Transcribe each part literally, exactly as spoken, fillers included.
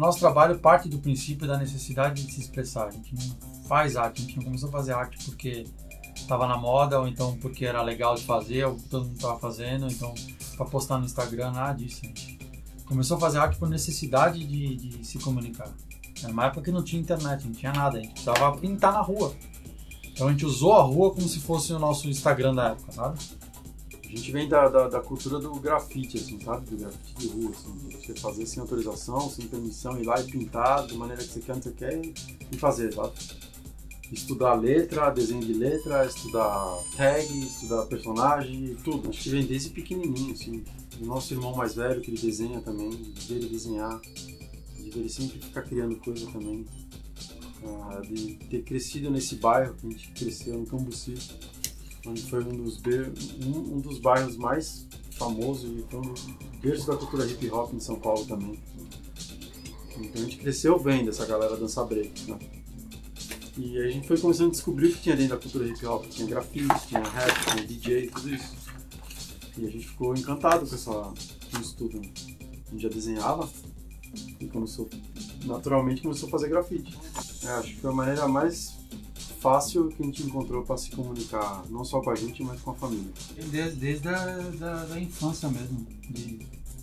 nosso trabalho parte do princípio da necessidade de se expressar. A gente não faz arte, a gente não começou a fazer arte porque estava na moda, ou então porque era legal de fazer, ou todo mundo estava fazendo, então para postar no Instagram, nada disso. A gente começou a fazer arte por necessidade de, de se comunicar. Era uma época que não tinha internet, não tinha nada, a gente precisava pintar na rua. Então a gente usou a rua como se fosse o nosso Instagram da época, sabe? A gente vem da, da, da cultura do grafite, assim, sabe? Do grafite de rua, assim. Você fazer sem autorização, sem permissão, ir lá e pintar da maneira que você quer, onde você quer e fazer, sabe? Estudar letra, desenho de letra, estudar tag, estudar personagem, tudo. Acho que vem desde pequenininho, assim. O nosso irmão mais velho, que ele desenha também, de ver ele desenhar, de ver ele sempre ficar criando coisa também. Uh, de ter crescido nesse bairro que a gente cresceu, no Cambuci, onde foi um dos, um, um dos bairros mais famosos e foi um berço da cultura hip hop em São Paulo também. Então a gente cresceu vendo essa galera dançar break, né? E a gente foi começando a descobrir o que tinha dentro da cultura hip hop. Tinha grafite, tinha rap, tinha D J, tudo isso. E a gente ficou encantado com, essa, com isso tudo. A gente já desenhava e começou, naturalmente começou a fazer grafite. É, acho que foi a maneira mais fácil que a gente encontrou para se comunicar, não só com a gente, mas com a família. Desde, desde a da, da infância mesmo, de,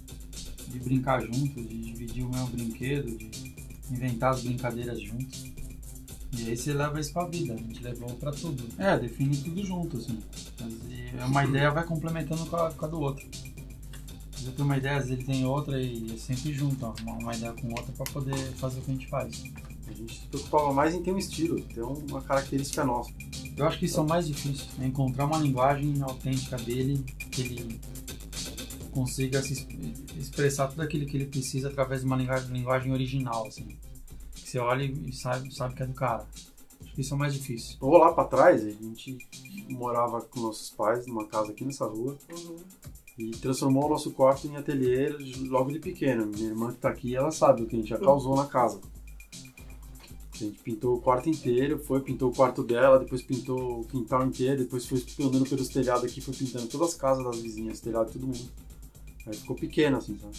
de brincar junto, de dividir o mesmo brinquedo, de inventar as brincadeiras juntos. E aí você leva isso pra vida, a gente levou pra tudo. É, define tudo junto, assim. Mas, uma ideia vai complementando com a, com a do outro. Eu tenho uma ideia, às vezes ele tem outra e é sempre junto, ó, uma, uma ideia com outra pra poder fazer o que a gente faz. A gente se preocupava mais em ter um estilo, ter uma característica nossa. Eu acho que isso é o mais difícil, é encontrar uma linguagem autêntica dele, que ele consiga se expressar tudo aquilo que ele precisa através de uma linguagem original, assim. Que você olha e sabe, sabe que é do cara. Acho que isso é o mais difícil. Eu vou lá pra trás, a gente morava com nossos pais numa casa aqui nessa rua. Uhum. E transformou o nosso quarto em ateliê logo de pequeno. Minha irmã que tá aqui, ela sabe o que a gente já causou na casa. A gente pintou o quarto inteiro, foi, pintou o quarto dela, depois pintou o quintal inteiro, depois foi andando pelos telhados aqui, foi pintando todas as casas das vizinhas, telhado de todo mundo. Aí ficou pequeno assim, sabe?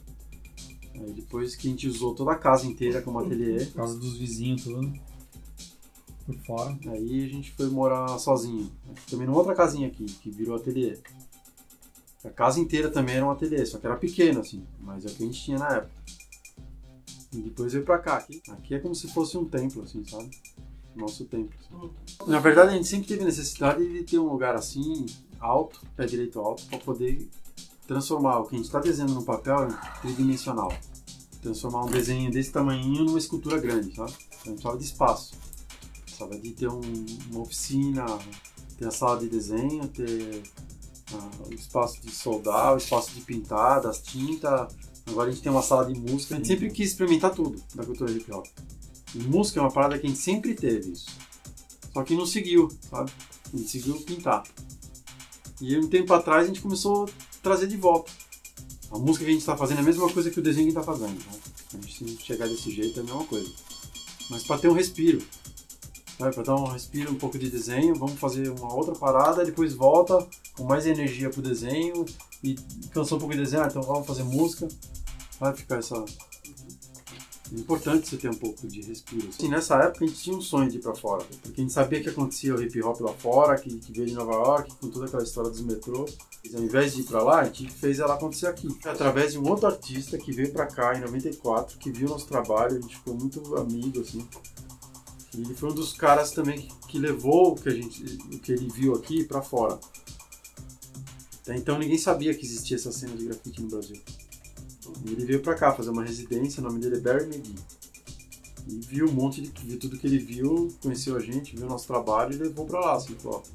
Aí depois que a gente usou toda a casa inteira como ateliê. Casa dos vizinhos, tudo. Por fora. Aí a gente foi morar sozinho. Também numa outra casinha aqui, que virou ateliê. A casa inteira também era um ateliê, só que era pequeno assim, mas é o que a gente tinha na época. E depois veio pra cá. Aqui, aqui é como se fosse um templo, assim, sabe? Nosso templo. Assim. Na verdade, a gente sempre teve necessidade de ter um lugar assim, alto, pé direito alto, para poder transformar o que a gente está desenhando no papel em tridimensional. Transformar um desenho desse tamanhinho numa escultura grande, sabe? Então, a gente precisava de espaço. Precisava de ter um, uma oficina, ter a sala de desenho, ter uh, o espaço de soldar, o espaço de pintar, das tintas. Agora a gente tem uma sala de música. A gente sempre quis experimentar tudo da cultura hip hop. E música é uma parada que a gente sempre teve isso. Só que não seguiu, sabe? A gente seguiu pintar. E um tempo atrás a gente começou a trazer de volta. A música que a gente está fazendo é a mesma coisa que o desenho que a gente está fazendo. Né? A gente se chegar desse jeito é a mesma coisa. Mas para ter um respiro. Para dar um respiro, um pouco de desenho, vamos fazer uma outra parada, depois volta com mais energia pro desenho e cansou um pouco de desenho, então vamos fazer música. Vai ficar essa... É importante você ter um pouco de respiro. Assim, nessa época a gente tinha um sonho de ir pra fora, porque a gente sabia que acontecia o hip hop lá fora, que, que veio de Nova York, com toda aquela história dos metrôs. Ao invés de ir pra lá, a gente fez ela acontecer aqui. Através de um outro artista que veio pra cá em noventa e quatro, que viu nosso trabalho, a gente ficou muito amigo, assim. E ele foi um dos caras também que, que levou o que, a gente, o que ele viu aqui pra fora. Até então ninguém sabia que existia essa cena de grafite no Brasil. E ele veio pra cá fazer uma residência, o nome dele é Barry McGee. E viu um monte de, de tudo que ele viu, conheceu a gente, viu o nosso trabalho e levou pra lá, assim, falou,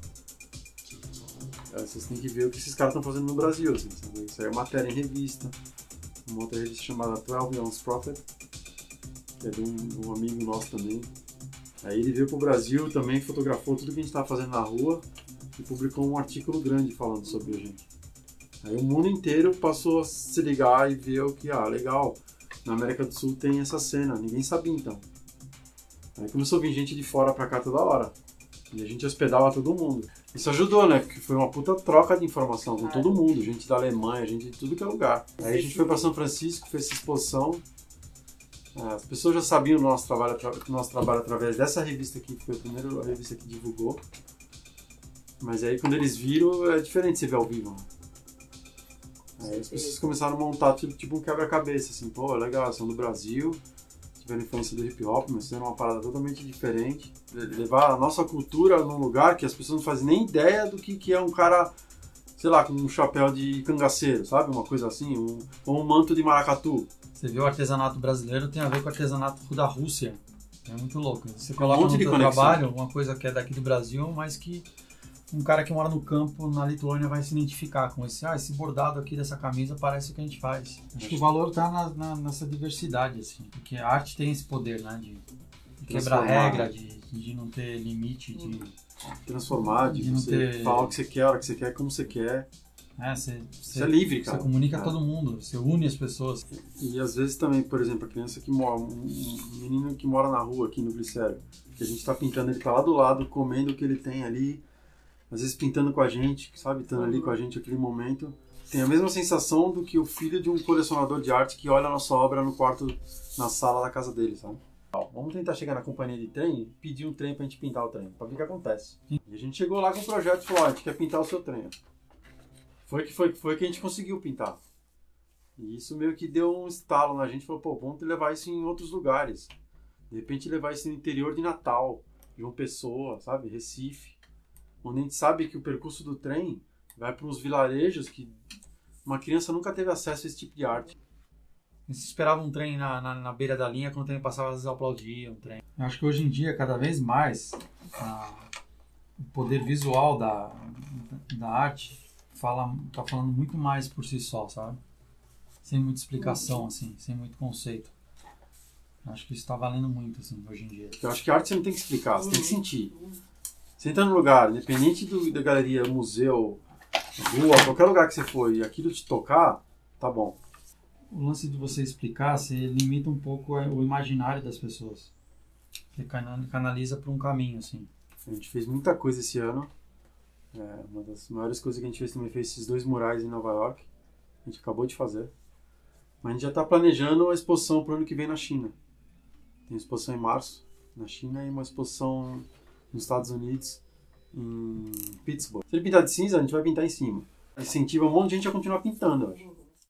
ó, vocês têm que ver o que esses caras estão fazendo no Brasil, assim, sabe? Isso aí é matéria em revista, uma outra revista chamada twelve Ounce Prophet, que é de um, de um amigo nosso também. Aí ele veio pro Brasil, também fotografou tudo que a gente estava fazendo na rua e publicou um artículo grande falando sobre a gente. Aí o mundo inteiro passou a se ligar e ver o que, ah, legal, na América do Sul tem essa cena, ninguém sabia então. Aí começou a vir gente de fora pra cá toda hora. E a gente hospedava todo mundo. Isso ajudou, né? Porque foi uma puta troca de informação com todo mundo, gente da Alemanha, gente de tudo que é lugar. Aí a gente foi pra São Francisco, fez essa exposição. As pessoas já sabiam do nosso trabalho, do nosso trabalho através dessa revista aqui, que foi a primeira revista que divulgou. Mas aí quando eles viram, é diferente você ver ao vivo. Né? Aí as pessoas começaram a montar tipo, tipo um quebra-cabeça, assim, pô, legal, são do Brasil, tiveram influência do hip hop, mas sendo uma parada totalmente diferente. Levar a nossa cultura num lugar que as pessoas não fazem nem ideia do que, que é um cara, sei lá, com um chapéu de cangaceiro, sabe? Uma coisa assim, um, ou um manto de maracatu. Você viu o artesanato brasileiro tem a ver com o artesanato da Rússia. É muito louco. Você coloca um monte no de seu conexão. trabalho uma coisa que é daqui do Brasil, mas que um cara que mora no campo, na Lituânia, vai se identificar com esse, ah, esse bordado aqui dessa camisa parece o que a gente faz. Acho que o valor está na, na, nessa diversidade, assim, porque a arte tem esse poder, né, de, de quebrar regra, de, de não ter limite, de transformar, de, de não você ter... falar o que você quer, a hora que você quer, como você quer. É, você, você é livre, cara. Você comunica é. todo mundo, você une as pessoas. E às vezes também, por exemplo, a criança que mora, um menino que mora na rua aqui no Glicério, que a gente tá pintando, ele tá lá do lado, comendo o que ele tem ali, às vezes pintando com a gente, sabe, estando ali com a gente naquele momento. Tem a mesma sensação do que o filho de um colecionador de arte que olha a nossa obra no quarto, na sala da casa dele, sabe? Vamos tentar chegar na companhia de trem e pedir um trem pra gente pintar o trem, pra ver o que acontece. E a gente chegou lá com o projeto e falou, ó, a gente quer pintar o seu trem. Foi que, foi, foi que a gente conseguiu pintar. E isso meio que deu um estalo na gente, falou, pô, vamos levar isso em outros lugares. De repente levar isso no interior de Natal, João Pessoa, sabe, Recife. Onde a gente sabe que o percurso do trem vai para uns vilarejos que uma criança nunca teve acesso a esse tipo de arte. Você esperava um trem na, na, na beira da linha, quando o trem passava, às vezes aplaudia um trem. Eu acho que hoje em dia, cada vez mais, a, o poder visual da, da arte fala, tá falando muito mais por si só, sabe? Sem muita explicação, assim, sem muito conceito. Eu acho que isso tá valendo muito, assim, hoje em dia. Eu acho que a arte você não tem que explicar, você tem que sentir. Você entra no lugar, independente do, da galeria, museu, rua, qualquer lugar que você for e aquilo te tocar, tá bom. O lance de você explicar, você limita um pouco o imaginário das pessoas. Você canaliza para um caminho, assim. A gente fez muita coisa esse ano. É, uma das maiores coisas que a gente fez também foi esses dois murais em Nova York. A gente acabou de fazer. Mas a gente já está planejando a exposição para o ano que vem na China. Tem uma exposição em março na China e uma exposição nos Estados Unidos, em Pittsburgh. Se ele pintar de cinza, a gente vai pintar em cima. Incentiva um monte de gente a continuar pintando, eu acho.